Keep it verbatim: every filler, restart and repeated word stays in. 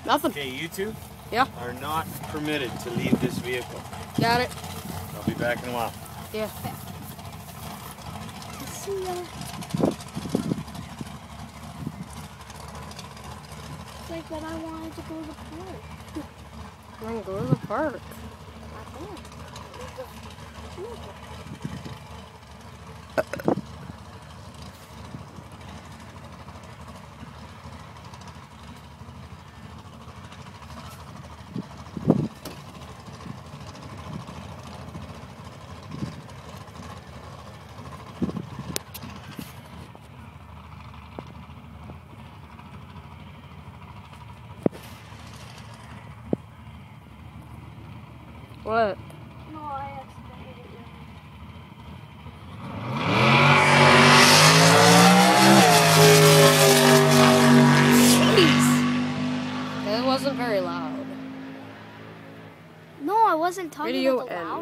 Nothing. Okay, you two Yeah. are not permitted to leave this vehicle. Got it. I'll be back in a while. Yeah. See ya. It's like that I wanted to go to the park. I'm gonna go to the park. I can't. What? No, I accidentally did Jeez. That wasn't very loud. No, I wasn't talking Video about the end. loud.